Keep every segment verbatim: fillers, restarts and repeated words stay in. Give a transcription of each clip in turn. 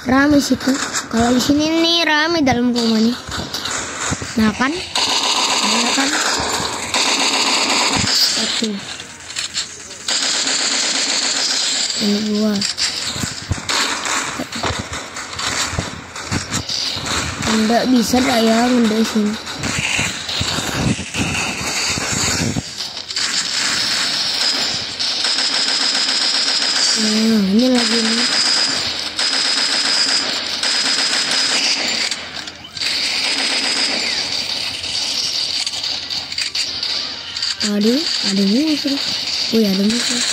Rame sih tuh. Kalau di sini nih rame dalam rumah nih. Nah kan, nah kan. Satu. Ini dua. Enggak bisa dah ya ngendesin. Nah, ini lagi nih. Aduh, ada musuh. Wih, ada musuh.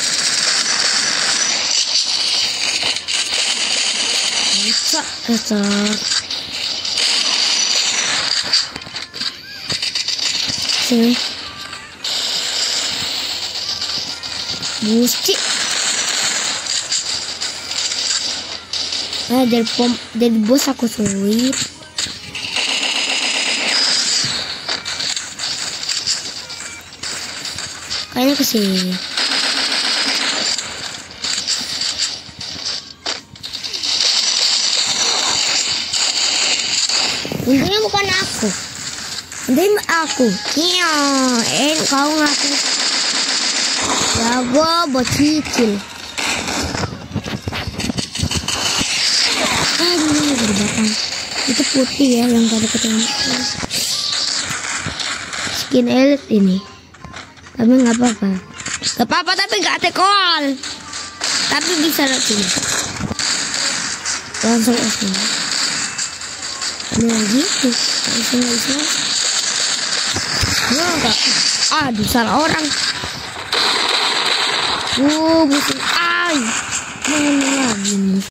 Bisa, bisa. Sini. Buci. Eh, dari pom, dari bos aku sulit. Kayaknya ke sini. Untungnya bukan aku. Untungnya aku. Iya, eh kau ngaku. Jago bocicil. Aduh, berbakang. Itu putih ya yang tadi ketemu. Skin elite ini. Tapi nggak apa-apa. Nggak apa-apa tapi nggak tekol. Tapi bisa lagi. Langsung ke sini. Ini lagi tuh. Bisa bisa. Nah, enggak. Aduh, salah orang. Uh, musuh. Ay. Mana lagi nih?